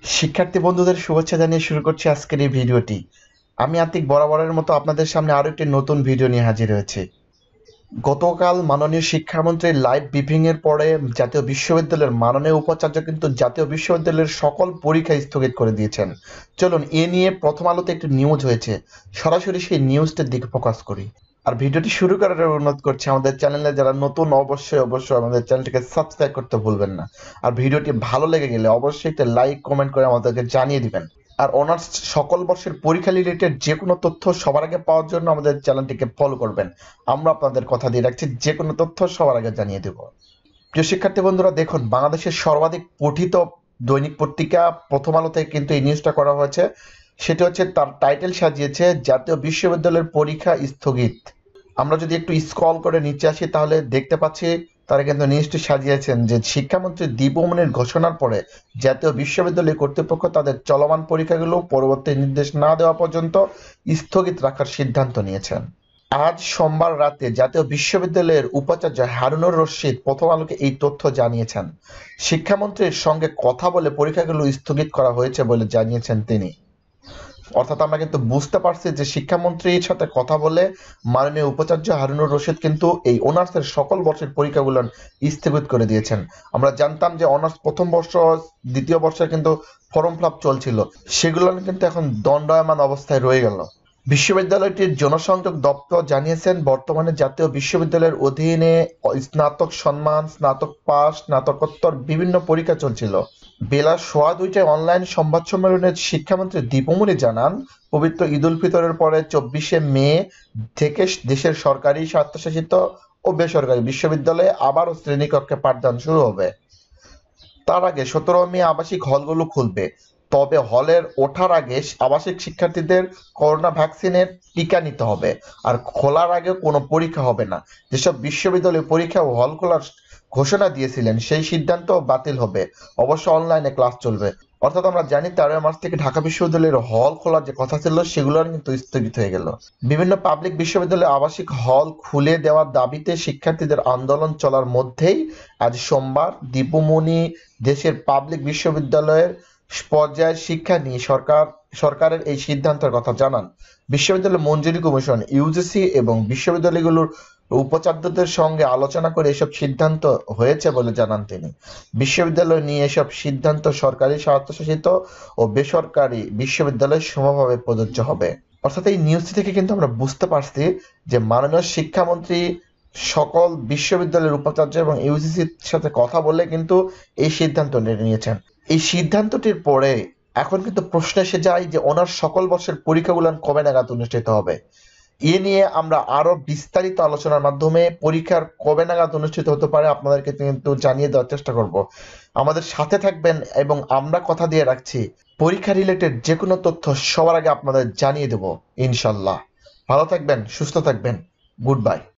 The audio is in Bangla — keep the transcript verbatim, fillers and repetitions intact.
শিক্ষার্থী বন্ধুদের শুভেচ্ছা জানিয়ে শুরু করছি আজকের এই ভিডিওটি। আমি আতিক বরাবরের মতো আপনাদের সামনে আরো একটি নতুন ভিডিও নিয়ে হাজির হয়েছি। গতকাল মাননীয় শিক্ষামন্ত্রীর লাইভ ব্রিফিং এর পরে জাতীয় বিশ্ববিদ্যালয়ের মাননীয় উপাচার্য কিন্তু জাতীয় বিশ্ববিদ্যালয়ের সকল পরীক্ষা স্থগিত করে দিয়েছেন। চলুন এ নিয়ে প্রথম আলোতে একটি নিউজ হয়েছে, সরাসরি সেই নিউজটার দিকে ফোকাস করি। আর ভিডিওটি শুরু করার আগে অনুরোধ করছি, আমাদের চ্যানেলে যারা নতুন অবশ্যই অবশ্যই আমাদের চ্যানেলটিকে সাবস্ক্রাইব করতে ভুলবেন না। আর ভিডিওটি ভালো লেগে গেলে অবশ্যই একটা লাইক কমেন্ট করে আমাদেরকে জানিয়ে দিবেন। আর অনার্স সকল বর্ষের পরীক্ষা রিলেটেড যে কোনো তথ্য সবার আগে পাওয়ার জন্য আমাদের চ্যানেলটিকে ফলো করবেন। আমরা আপনাদের কথা দিয়ে রাখছি, যে কোনো তথ্য সবার আগে জানিয়ে দেব। প্রিয় শিক্ষার্থী বন্ধুরা, দেখুন, বাংলাদেশের সর্বাধিক পঠিত দৈনিক পত্রিকা প্রথম আলোতে কিন্তু এই নিউজটা করা হয়েছে। সেটা হচ্ছে, তার টাইটেল সাজিয়েছে জাতীয় বিশ্ববিদ্যালয়ের পরীক্ষা স্থগিত। আমরা যদি একটু স্ক্রল করে নিচে আসি তাহলে দেখতে পাচ্ছি তারা কিন্তু নিউজটি সাজিয়েছেন যে শিক্ষামন্ত্রী দীপমনির ঘোষণার পরে জাতীয় বিশ্ববিদ্যালয় কর্তৃপক্ষ তাদের চলমান পরীক্ষাগুলো পরবর্তী নির্দেশ না দেওয়া পর্যন্ত স্থগিত রাখার সিদ্ধান্ত নিয়েছেন। আজ সোমবার রাতে জাতীয় বিশ্ববিদ্যালয়ের উপাচার্য হারুনুর রশিদ প্রথম আলোকে এই তথ্য জানিয়েছেন। শিক্ষামন্ত্রীর সঙ্গে কথা বলে পরীক্ষাগুলো স্থগিত করা হয়েছে বলে জানিয়েছেন তিনি। অর্থাৎ আমরা কিন্তু বুঝতে পারছি যে শিক্ষামন্ত্রীর সাথে কথা বলে মাননীয় উপাচার্য হারুনুর রশিদ কিন্তু এই অনার্সের সকল বর্ষের পরীক্ষাগুলো স্থগিত করে দিয়েছেন। আমরা জানতাম যে অনার্স প্রথম বর্ষ, দ্বিতীয় বর্ষে কিন্তু ফর্ম ফিল আপ চলছিল, সেগুলো কিন্তু এখন দণ্ডায়মান অবস্থায় রয়ে গেল। বিশ্ববিদ্যালয়টির জনসংযোগ দপ্তর জানিয়েছেন, বর্তমানে জাতীয় বিশ্ববিদ্যালয়ের অধীনে স্নাতক সম্মান, স্নাতক পাস, স্নাতকোত্তর বিভিন্ন পরীক্ষা চলছিল। বেলা সোয়া দুইটায় অনলাইন সংবাদ সম্মেলনে শিক্ষামন্ত্রী দীপমনি জানান, পবিত্র ঈদ উল ফিতরের পরে চব্বিশে মে থেকে দেশের সরকারি, স্বায়ত্তশাসিত ও বেসরকারি বিশ্ববিদ্যালয়ে আবারও শ্রেণীকক্ষে পাঠদান শুরু হবে। তার আগে সতেরো মে আবাসিক হলগুলো খুলবে। তবে হলের ওঠার আগে আবাসিক শিক্ষার্থীদের করোনা ভ্যাকসিনের টিকা নিতে হবে। আর খোলার আগে কোনো পরীক্ষা হবে না। যেসব বিশ্ববিদ্যালয় পরীক্ষা ও হল খোলার ঘোষণা দিয়েছিলেন সেই সিদ্ধান্ত বাতিল হবে। অবশ্য অনলাইনে ক্লাস চলবে। অর্থাৎ আমরা জানি তেরোই মার্চ থেকে ঢাকা বিশ্ববিদ্যালয়ের হল খোলার যে কথা ছিল সেগুলো কিন্তু স্থগিত হয়ে গেল। বিভিন্ন পাবলিক বিশ্ববিদ্যালয়ে আবাসিক হল খুলে দেওয়ার দাবিতে শিক্ষার্থীদের আন্দোলন চলার মধ্যেই আজ সোমবার দীপমনি দেশের পাবলিক বিশ্ববিদ্যালয়ের পর্যায়ের শিক্ষা নিয়ে সরকার সরকারের এই সিদ্ধান্তের কথা জানান। বিশ্ববিদ্যালয় মঞ্জুরি কমিশন ইউজিসি এবং বিশ্ববিদ্যালয়গুলোর উপাচার্যদের সঙ্গে আলোচনা করে এসব সিদ্ধান্ত হয়েছে বলে জানান তিনি। বিশ্ববিদ্যালয় নিয়ে এসব সিদ্ধান্ত সরকারি, স্বায়ত্তশাসিত ও বেসরকারি বিশ্ববিদ্যালয় সমভাবে প্রযোজ্য হবে। অর্থাৎ এই নিউজটি থেকে কিন্তু আমরা বুঝতে পারছি যে মাননীয় শিক্ষামন্ত্রী সকল বিশ্ববিদ্যালয়ের উপাচার্য এবং ইউজিসির সাথে কথা বলে কিন্তু এই সিদ্ধান্ত নিয়েছেন। এই সিদ্ধান্তটির পরে এখন কিন্তু প্রশ্ন এসে যায় যে ওনার সকল বর্ষের পরীক্ষাগুলো কবে নাগাদ অনুষ্ঠিত হবে। এ নিয়ে আমরা আরো বিস্তারিত আলোচনার মাধ্যমে পরীক্ষার কবে নাগাদ অনুষ্ঠিত হতে পারে আপনাদেরকে কিন্তু জানিয়ে দেওয়ার চেষ্টা করব। আমাদের সাথে থাকবেন এবং আমরা কথা দিয়ে রাখছি পরীক্ষা রিলেটেড যে কোনো তথ্য সবার আগে আপনাদের জানিয়ে দেব ইনশাল্লাহ। ভালো থাকবেন, সুস্থ থাকবেন। Good by.